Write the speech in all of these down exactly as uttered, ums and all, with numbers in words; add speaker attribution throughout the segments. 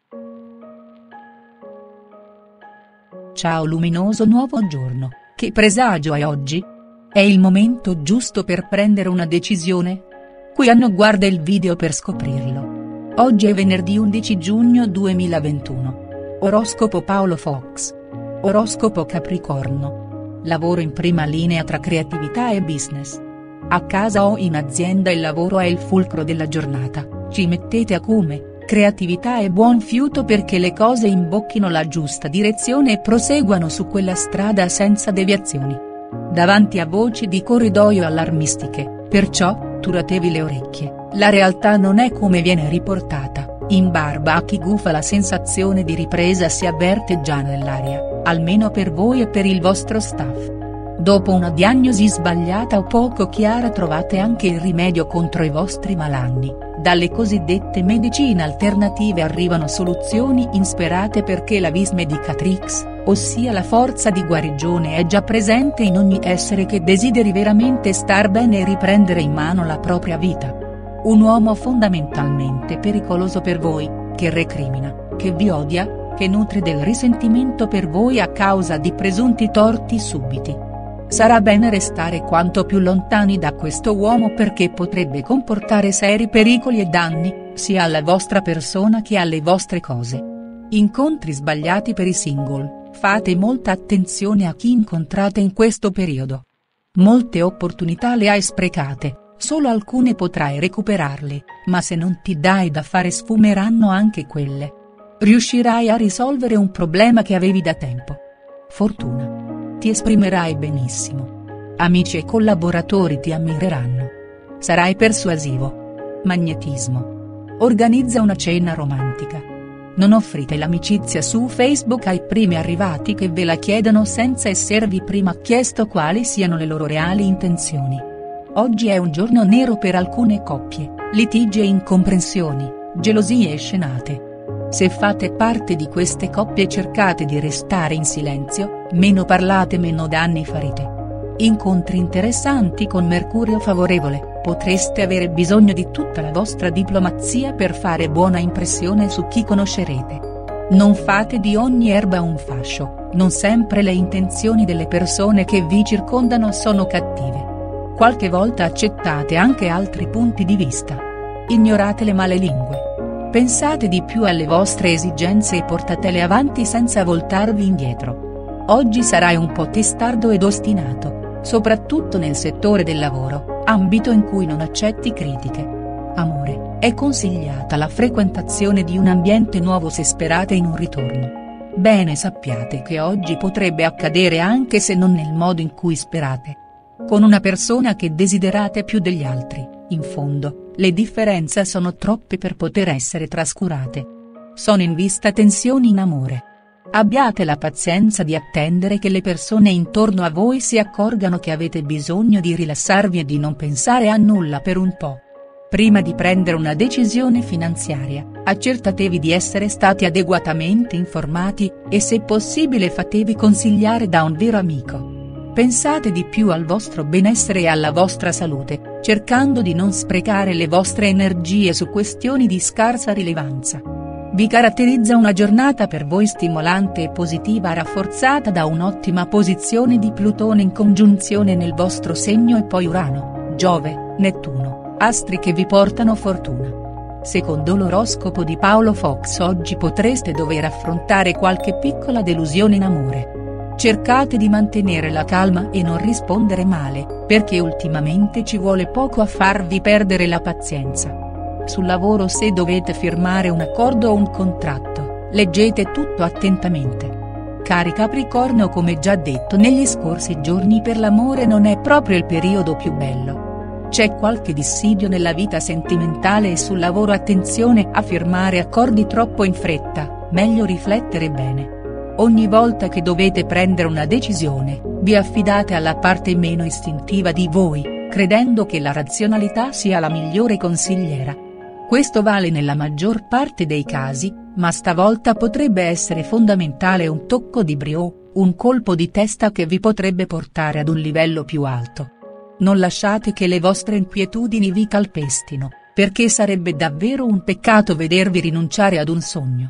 Speaker 1: Ciao luminoso nuovo giorno, che presagio hai oggi? È il momento giusto per prendere una decisione? Qui hanno guarda il video per scoprirlo. Oggi è venerdì undici giugno duemilaventuno. Oroscopo Paolo Fox. Oroscopo Capricorno. Lavoro in prima linea tra creatività e business. A casa o in azienda il lavoro è il fulcro della giornata, ci mettete acume, creatività e buon fiuto perché le cose imbocchino la giusta direzione e proseguano su quella strada senza deviazioni. Davanti a voci di corridoio allarmistiche, perciò, turatevi le orecchie, la realtà non è come viene riportata, in barba a chi gufa la sensazione di ripresa si avverte già nell'aria, almeno per voi e per il vostro staff. Dopo una diagnosi sbagliata o poco chiara trovate anche il rimedio contro i vostri malanni, dalle cosiddette medicine alternative arrivano soluzioni insperate perché la vis medicatrix, ossia la forza di guarigione è già presente in ogni essere che desideri veramente star bene e riprendere in mano la propria vita. Un uomo fondamentalmente pericoloso per voi, che recrimina, che vi odia, che nutre del risentimento per voi a causa di presunti torti subiti. Sarà bene restare quanto più lontani da questo uomo perché potrebbe comportare seri pericoli e danni, sia alla vostra persona che alle vostre cose. Incontri sbagliati per i single, fate molta attenzione a chi incontrate in questo periodo. Molte opportunità le hai sprecate, solo alcune potrai recuperarle, ma se non ti dai da fare sfumeranno anche quelle. Riuscirai a risolvere un problema che avevi da tempo. Fortuna. Ti esprimerai benissimo. Amici e collaboratori ti ammireranno. Sarai persuasivo. Magnetismo. Organizza una cena romantica. Non offrite l'amicizia su Facebook ai primi arrivati che ve la chiedono senza esservi prima chiesto quali siano le loro reali intenzioni. Oggi è un giorno nero per alcune coppie, litigi e incomprensioni, gelosie e scenate. Se fate parte di queste coppie cercate di restare in silenzio, meno parlate meno danni farete. Incontri interessanti con Mercurio favorevole, potreste avere bisogno di tutta la vostra diplomazia per fare buona impressione su chi conoscerete. Non fate di ogni erba un fascio, non sempre le intenzioni delle persone che vi circondano sono cattive. Qualche volta accettate anche altri punti di vista. Ignorate le male lingue. Pensate di più alle vostre esigenze e portatele avanti senza voltarvi indietro. Oggi sarai un po' testardo ed ostinato, soprattutto nel settore del lavoro, ambito in cui non accetti critiche. Amore, è consigliata la frequentazione di un ambiente nuovo se sperate in un ritorno. Bene sappiate che oggi potrebbe accadere anche se non nel modo in cui sperate. Con una persona che desiderate più degli altri, in fondo, le differenze sono troppe per poter essere trascurate. Sono in vista tensioni in amore. Abbiate la pazienza di attendere che le persone intorno a voi si accorgano che avete bisogno di rilassarvi e di non pensare a nulla per un po'. Prima di prendere una decisione finanziaria, accertatevi di essere stati adeguatamente informati, e se possibile fatevi consigliare da un vero amico. Pensate di più al vostro benessere e alla vostra salute, cercando di non sprecare le vostre energie su questioni di scarsa rilevanza. Vi caratterizza una giornata per voi stimolante e positiva rafforzata da un'ottima posizione di Plutone in congiunzione nel vostro segno e poi Urano, Giove, Nettuno, astri che vi portano fortuna. Secondo l'oroscopo di Paolo Fox oggi potreste dover affrontare qualche piccola delusione in amore. Cercate di mantenere la calma e non rispondere male, perché ultimamente ci vuole poco a farvi perdere la pazienza. Sul lavoro se dovete firmare un accordo o un contratto, leggete tutto attentamente. Cari Capricorno, come già detto negli scorsi giorni, per l'amore non è proprio il periodo più bello. C'è qualche dissidio nella vita sentimentale e sul lavoro attenzione a firmare accordi troppo in fretta, meglio riflettere bene. Ogni volta che dovete prendere una decisione, vi affidate alla parte meno istintiva di voi, credendo che la razionalità sia la migliore consigliera. Questo vale nella maggior parte dei casi, ma stavolta potrebbe essere fondamentale un tocco di brio, un colpo di testa che vi potrebbe portare ad un livello più alto. Non lasciate che le vostre inquietudini vi calpestino, perché sarebbe davvero un peccato vedervi rinunciare ad un sogno.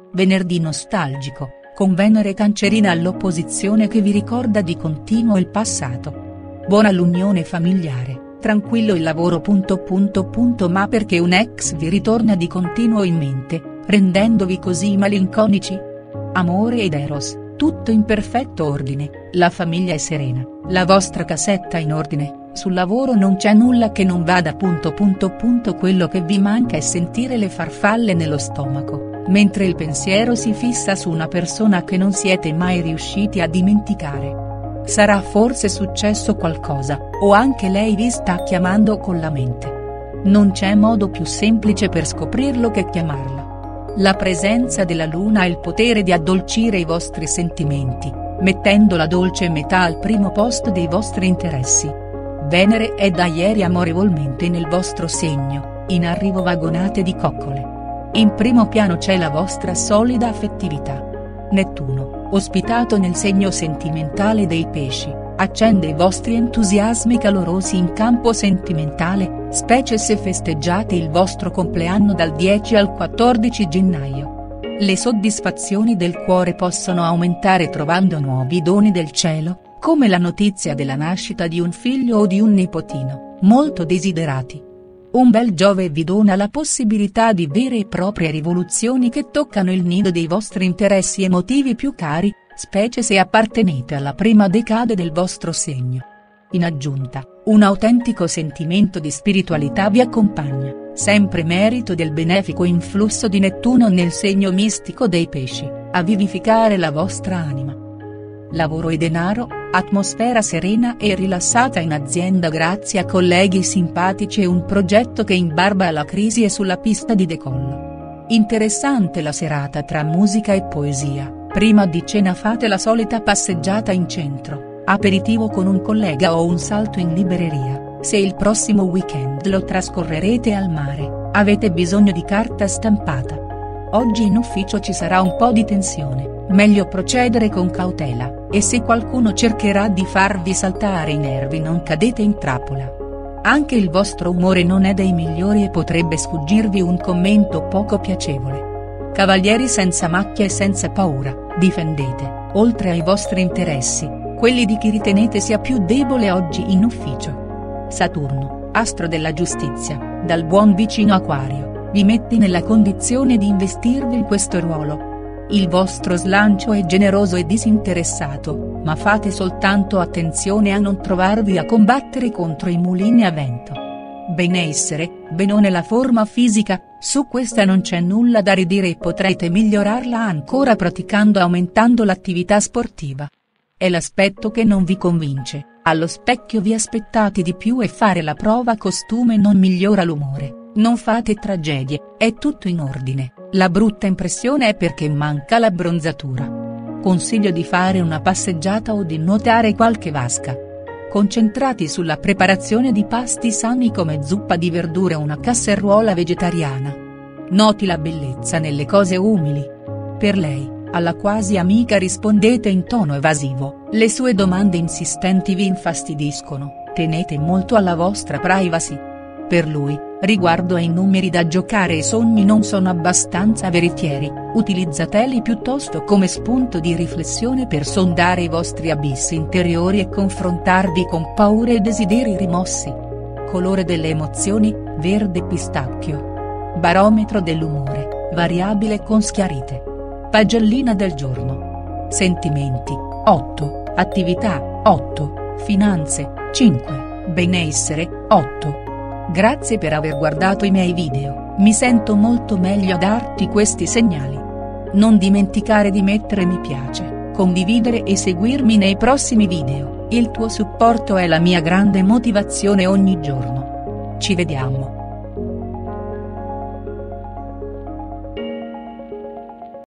Speaker 1: venerdì nostalgico, con Venere Cancerina all'opposizione che vi ricorda di continuo il passato. Buona l'unione familiare, tranquillo il lavoro. Punto punto punto ma perché un ex vi ritorna di continuo in mente, rendendovi così malinconici? Amore ed Eros, tutto in perfetto ordine, la famiglia è serena, la vostra casetta in ordine, sul lavoro non c'è nulla che non vada. Punto punto punto quello che vi manca è sentire le farfalle nello stomaco, mentre il pensiero si fissa su una persona che non siete mai riusciti a dimenticare. Sarà forse successo qualcosa, o anche lei vi sta chiamando con la mente. Non c'è modo più semplice per scoprirlo che chiamarla. La presenza della luna ha il potere di addolcire i vostri sentimenti, mettendo la dolce metà al primo posto dei vostri interessi. Venere è da ieri amorevolmente nel vostro segno, in arrivo vagonate di coccole. In primo piano c'è la vostra solida affettività. Nettuno, ospitato nel segno sentimentale dei pesci, accende i vostri entusiasmi calorosi in campo sentimentale, specie se festeggiate il vostro compleanno dal dieci al quattordici gennaio. Le soddisfazioni del cuore possono aumentare trovando nuovi doni del cielo, come la notizia della nascita di un figlio o di un nipotino, molto desiderati. Un bel Giove vi dona la possibilità di vere e proprie rivoluzioni che toccano il nido dei vostri interessi emotivi più cari, specie se appartenete alla prima decade del vostro segno. In aggiunta, un autentico sentimento di spiritualità vi accompagna, sempre merito del benefico influsso di Nettuno nel segno mistico dei pesci, a vivificare la vostra anima. Lavoro e denaro, atmosfera serena e rilassata in azienda grazie a colleghi simpatici e un progetto che imbarba alla crisi e sulla pista di decollo. Interessante la serata tra musica e poesia, prima di cena fate la solita passeggiata in centro, aperitivo con un collega o un salto in libreria, se il prossimo weekend lo trascorrerete al mare, avete bisogno di carta stampata. Oggi in ufficio ci sarà un po' di tensione. Meglio procedere con cautela, e se qualcuno cercherà di farvi saltare i nervi non cadete in trappola. Anche il vostro umore non è dei migliori e potrebbe sfuggirvi un commento poco piacevole. Cavalieri senza macchia e senza paura, difendete, oltre ai vostri interessi, quelli di chi ritenete sia più debole oggi in ufficio. Saturno, astro della giustizia, dal buon vicino Aquario, vi mette nella condizione di investirvi in questo ruolo. Il vostro slancio è generoso e disinteressato, ma fate soltanto attenzione a non trovarvi a combattere contro i mulini a vento. Benessere, benone la forma fisica, su questa non c'è nulla da ridire e potrete migliorarla ancora praticando e aumentando l'attività sportiva. È l'aspetto che non vi convince, allo specchio vi aspettate di più e fare la prova costume non migliora l'umore. Non fate tragedie, è tutto in ordine, la brutta impressione è perché manca l'abbronzatura. Consiglio di fare una passeggiata o di nuotare qualche vasca. Concentrati sulla preparazione di pasti sani come zuppa di verdure o una casseruola vegetariana. Noti la bellezza nelle cose umili. Per lei, alla quasi amica rispondete in tono evasivo, le sue domande insistenti vi infastidiscono, tenete molto alla vostra privacy. Per lui, riguardo ai numeri da giocare e i sogni non sono abbastanza veritieri, utilizzateli piuttosto come spunto di riflessione per sondare i vostri abissi interiori e confrontarvi con paure e desideri rimossi. Colore delle emozioni, verde pistacchio. Barometro dell'umore, variabile con schiarite. Pagellina del giorno. Sentimenti, otto, attività, otto, finanze, cinque, benessere, otto. Grazie per aver guardato i miei video, mi sento molto meglio a darti questi segnali. Non dimenticare di mettere mi piace, condividere e seguirmi nei prossimi video, il tuo supporto è la mia grande motivazione ogni giorno. Ci vediamo.